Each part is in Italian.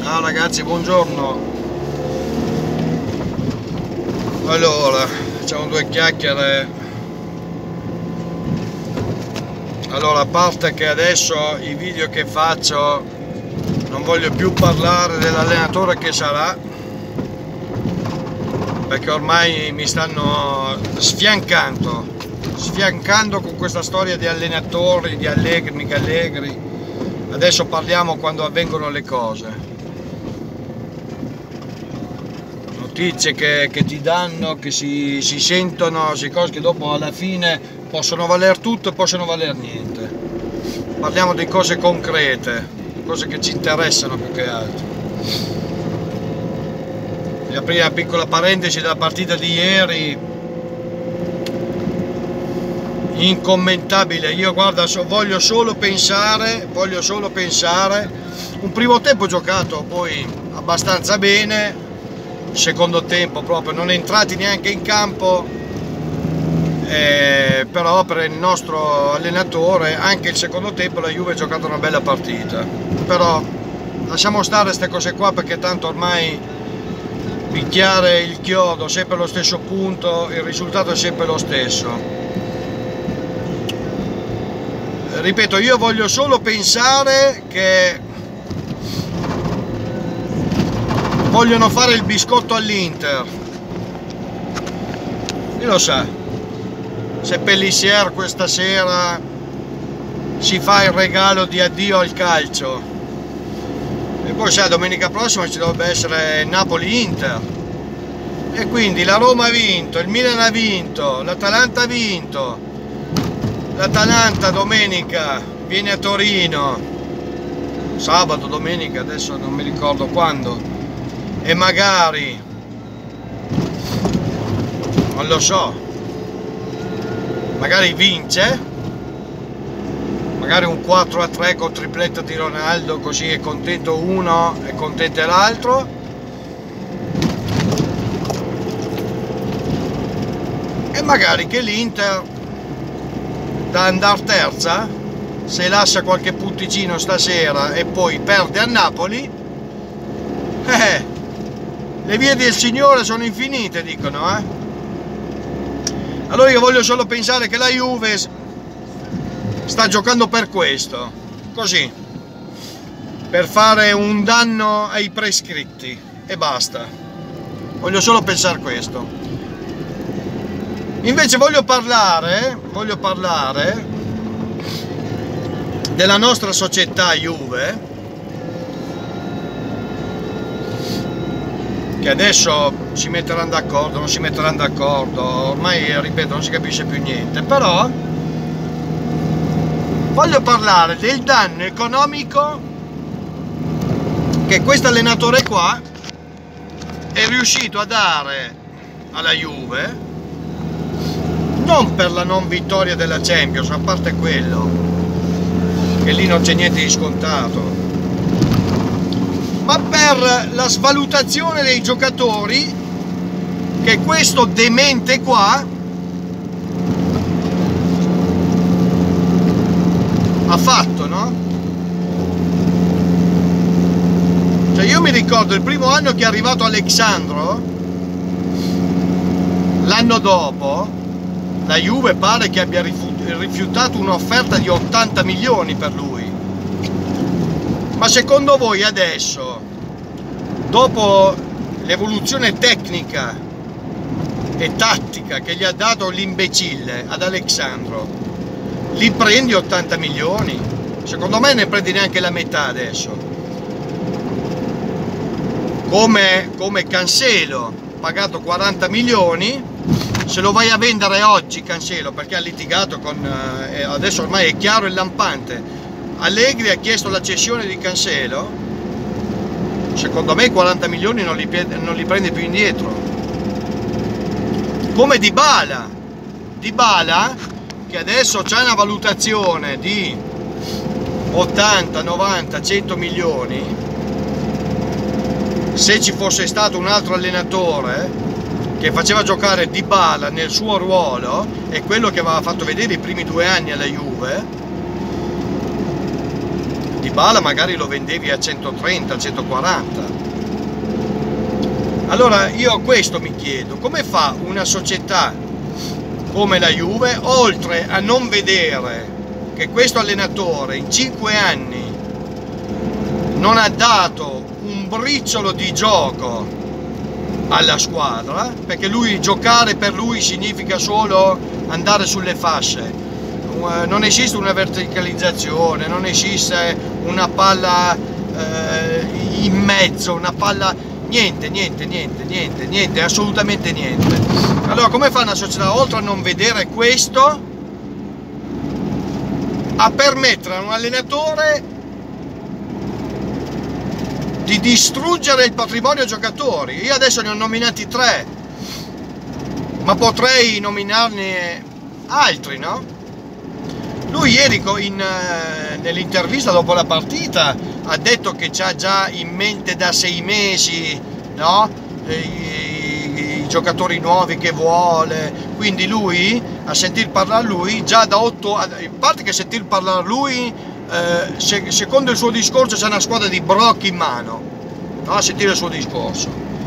Ciao ragazzi, buongiorno. Allora, facciamo due chiacchiere. Allora, a parte che adesso i video che faccio non voglio più parlare dell'allenatore che sarà, perché ormai mi stanno sfiancando con questa storia di allenatori, di Allegri, mica Allegri. Adesso parliamo quando avvengono le cose. Notizie che ti danno, che si sentono, queste cose che dopo alla fine possono valer tutto e possono valer niente. Parliamo di cose concrete, cose che ci interessano più che altro. Voglio aprire una piccola parentesi della partita di ieri, incommentabile. Io guarda, voglio solo pensare, un primo tempo giocato poi abbastanza bene, secondo tempo proprio non entrati neanche in campo, però per il nostro allenatore anche il secondo tempo la Juve ha giocato una bella partita. Però lasciamo stare queste cose qua, perché tanto ormai picchiare il chiodo sempre allo stesso punto, il risultato è sempre lo stesso. Ripeto, io voglio solo pensare che vogliono fare il biscotto all'Inter. Chi lo sa, se Pellissier questa sera si fa il regalo di addio al calcio, e poi sa, domenica prossima ci dovrebbe essere Napoli-Inter, e quindi la Roma ha vinto, il Milan ha vinto, l'Atalanta ha vinto, l'Atalanta domenica viene a Torino, sabato, domenica, adesso non mi ricordo quando, e magari, non lo so, magari vince, magari un 4-3 con tripletta di Ronaldo, così è contento uno e contento l'altro. E magari che l'Inter, da andare terza, se lascia qualche punticino stasera e poi perde a Napoli, le vie del Signore sono infinite, dicono, Allora io voglio solo pensare che la Juve sta giocando per questo, così, per fare un danno ai prescritti, e basta. Voglio solo pensare questo. Invece voglio parlare della nostra società Juve, che adesso si metteranno d'accordo, non si metteranno d'accordo, ormai, ripeto, non si capisce più niente, però voglio parlare del danno economico che questo allenatore qua è riuscito a dare alla Juve, non per la non vittoria della Champions, a parte quello, che lì non c'è niente di scontato, ma per la svalutazione dei giocatori che questo demente qua ha fatto, no? Cioè io mi ricordo il primo anno che è arrivato Alexandro, l'anno dopo la Juve pare che abbia rifiutato un'offerta di 80 milioni per lui. Ma secondo voi adesso, dopo l'evoluzione tecnica e tattica che gli ha dato l'imbecille ad Alexandro, li prendi 80 milioni? Secondo me ne prendi neanche la metà adesso. Come Cancelo, pagato 40 milioni, se lo vai a vendere oggi Cancelo, perché ha litigato con, adesso ormai è chiaro e lampante, Allegri ha chiesto la cessione di Cancelo, secondo me 40 milioni non li prende più indietro. Come Dybala, che adesso c'è una valutazione di 80, 90, 100 milioni, se ci fosse stato un altro allenatore che faceva giocare Dybala nel suo ruolo, e quello che aveva fatto vedere i primi 2 anni alla Juve, Dybala magari lo vendevi a 130, 140. Allora io questo mi chiedo, come fa una società come la Juve, oltre a non vedere che questo allenatore in 5 anni non ha dato un briciolo di gioco alla squadra, perché lui, giocare per lui significa solo andare sulle fasce, non esiste una verticalizzazione, non esiste una palla in mezzo, una palla, niente, assolutamente niente. Allora come fa una società, oltre a non vedere questo, a permettere a un allenatore di distruggere il patrimonio giocatori? Io adesso ne ho nominati 3, ma potrei nominarne altri, no? Lui ieri nell'intervista dopo la partita ha detto che c'ha già in mente da 6 mesi, no? I giocatori nuovi che vuole, quindi lui, a sentir parlare lui, già da 8 anni, in parte che sentir parlare lui, secondo il suo discorso c'è una squadra di brocchi in mano, no? A sentire il suo discorso.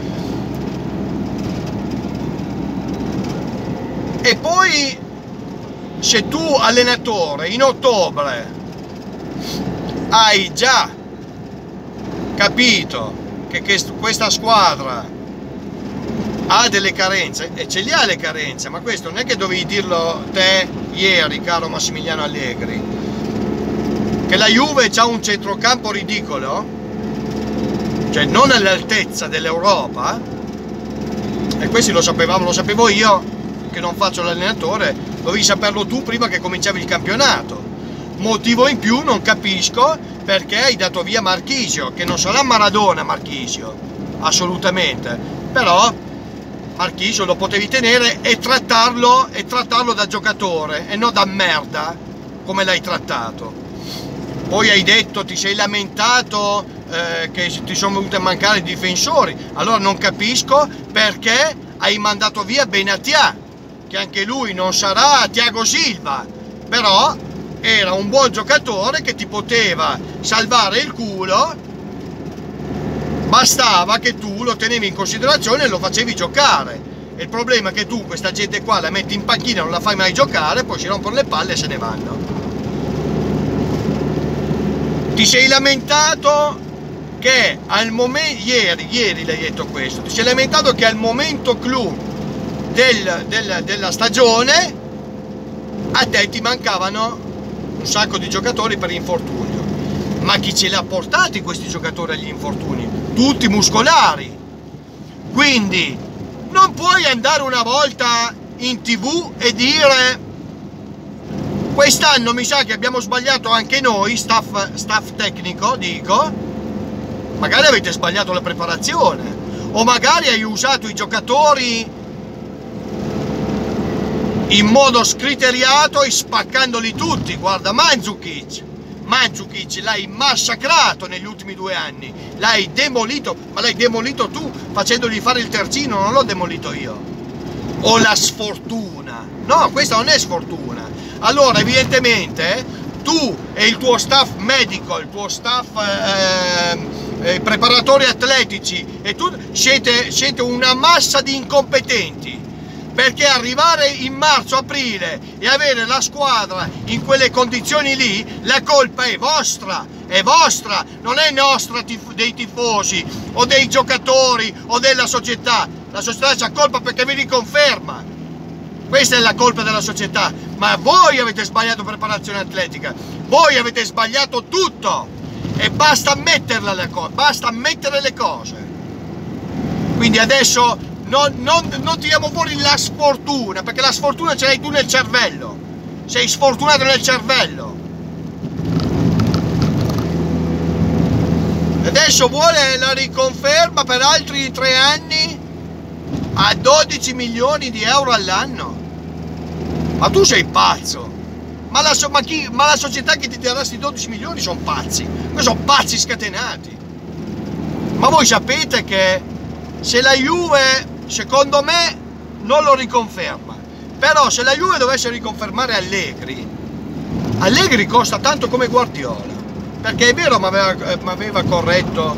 E poi, se tu allenatore in ottobre hai già capito che questa squadra ha delle carenze, e ce li ha le carenze, ma questo non è che dovevi dirlo te ieri, caro Massimiliano Allegri, che la Juve ha un centrocampo ridicolo, cioè non all'altezza dell'Europa, e questo lo sapevamo, lo sapevo io che non faccio l'allenatore, dovevi saperlo tu prima che cominciavi il campionato. Motivo in più non capisco perché hai dato via Marchisio, che non sarà Maradona Marchisio, assolutamente, però Marchisio lo potevi tenere e trattarlo da giocatore e non da merda come l'hai trattato. Poi hai detto, ti sei lamentato che ti sono venuti a mancare i difensori, allora non capisco perché hai mandato via Benatia, che anche lui non sarà Thiago Silva, però era un buon giocatore che ti poteva salvare il culo, bastava che tu lo tenevi in considerazione e lo facevi giocare. E il problema è che tu questa gente qua la metti in panchina, non la fai mai giocare, poi si rompono le palle e se ne vanno. Ti sei lamentato che al momento, ieri l'hai detto questo, ti sei lamentato che al momento clou della stagione a te ti mancavano un sacco di giocatori per infortunio, ma chi ce li ha portati questi giocatori agli infortuni? Tutti muscolari. Quindi non puoi andare una volta in TV e dire quest'anno mi sa che abbiamo sbagliato anche noi, staff tecnico, dico, magari avete sbagliato la preparazione, o magari hai usato i giocatori in modo scriteriato e spaccandoli tutti. Guarda Mandzukic l'hai massacrato negli ultimi 2 anni, l'hai demolito, ma l'hai demolito tu facendogli fare il terzino, non l'ho demolito io. O la sfortuna, no, questa non è sfortuna. Allora evidentemente tu e il tuo staff medico, il tuo staff preparatori atletici e tu siete una massa di incompetenti, perché arrivare in marzo-aprile e avere la squadra in quelle condizioni lì, la colpa è vostra, non è nostra, dei tifosi o dei giocatori o della società. La società c'ha colpa perché vi riconferma, questa è la colpa della società, ma voi avete sbagliato preparazione atletica, voi avete sbagliato tutto e basta ammetterla basta ammettere le cose. Quindi adesso non tiriamo fuori la sfortuna, perché la sfortuna ce l'hai tu nel cervello, sei sfortunato nel cervello. Adesso vuole la riconferma per altri 3 anni a 12 milioni di euro all'anno. Ma tu sei pazzo, ma la società che ti darà questi 12 milioni sono pazzi, sono pazzi scatenati. Ma voi sapete che se la Juve, secondo me, non lo riconferma, però se la Juve dovesse riconfermare Allegri costa tanto come Guardiola, perché è vero, mi aveva corretto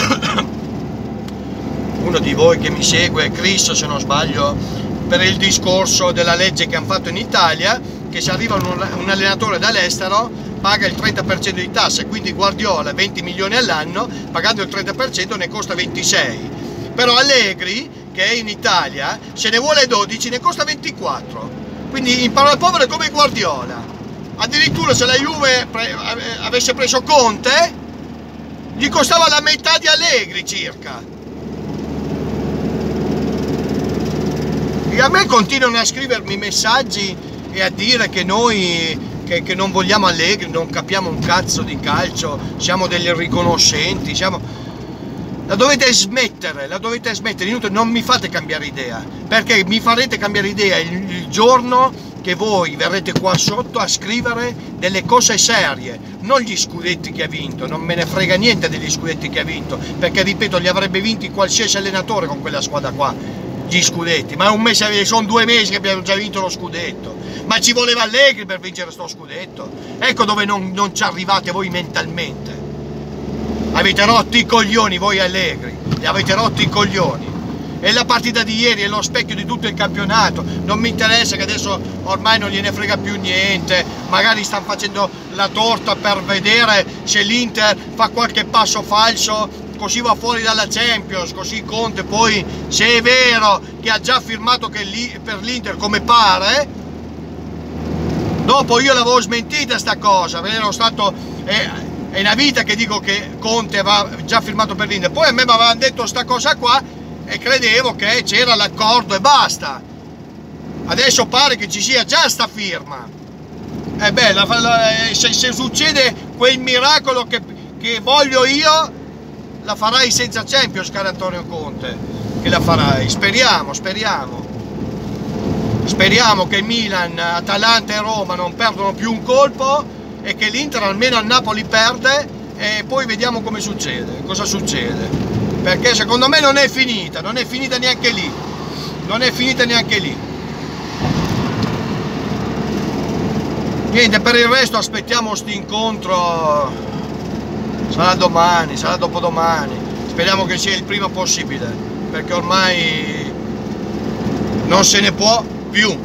uno di voi che mi segue, Chris se non sbaglio, per il discorso della legge che hanno fatto in Italia, che se arriva un allenatore dall'estero paga il 30% di tasse, quindi Guardiola 20 milioni all'anno, pagando il 30% ne costa 26, però Allegri, che è in Italia, se ne vuole 12, ne costa 24, quindi in parole povere come Guardiola. Addirittura se la Juve avesse preso Conte, gli costava la metà di Allegri circa. E a me continuano a scrivermi messaggi e a dire che noi che non vogliamo Allegri, non capiamo un cazzo di calcio, siamo degli riconoscenti, la dovete smettere, inutile, non mi fate cambiare idea, perché mi farete cambiare idea il giorno che voi verrete qua sotto a scrivere delle cose serie, non gli scudetti che ha vinto, non me ne frega niente degli scudetti che ha vinto, perché ripeto, li avrebbe vinti qualsiasi allenatore con quella squadra qua. Gli scudetti, ma sono 2 mesi che abbiamo già vinto lo scudetto, ma ci voleva Allegri per vincere sto scudetto. Ecco dove non ci arrivate voi mentalmente, avete rotto i coglioni voi Allegri, li avete rotti i coglioni, e la partita di ieri è lo specchio di tutto il campionato. Non mi interessa che adesso ormai non gliene frega più niente, magari stanno facendo la torta per vedere se l'Inter fa qualche passo falso, così va fuori dalla Champions, così Conte poi, se è vero che ha già firmato per l'Inter come pare, dopo io l'avevo smentita sta cosa, ero stato, è una vita che dico che Conte aveva già firmato per l'Inter, poi a me mi avevano detto sta cosa qua e credevo che c'era l'accordo e basta. Adesso pare che ci sia già sta firma, e beh, se succede quel miracolo che voglio io, la farai senza Champions, caro Antonio Conte, che la farai, speriamo che Milan, Atalanta e Roma non perdono più un colpo e che l'Inter almeno a Napoli perde, e poi vediamo come succede, cosa succede, perché secondo me non è finita neanche lì, niente. Per il resto aspettiamo sto incontro. Sarà domani, sarà dopodomani, speriamo che sia il prima possibile, perché ormai non se ne può più,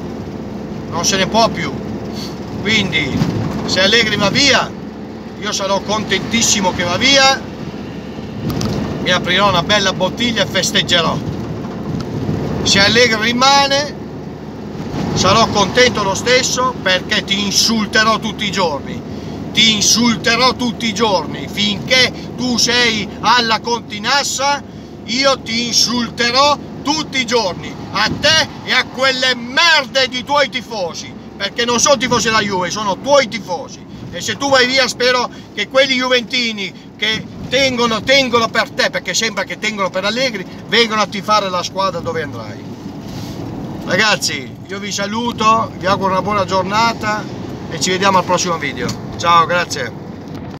quindi se Allegri va via, io sarò contentissimo che va via, mi aprirò una bella bottiglia e festeggerò. Se Allegri rimane, sarò contento lo stesso, perché ti insulterò tutti i giorni, finché tu sei alla Continassa, io ti insulterò tutti i giorni, a te e a quelle merde di tuoi tifosi, perché non sono tifosi della Juve, sono tuoi tifosi, e se tu vai via spero che quelli juventini che tengono per te, perché sembra che tengono per Allegri, vengano a tifare la squadra dove andrai. Ragazzi, io vi saluto, vi auguro una buona giornata e ci vediamo al prossimo video. Ciao, grazie.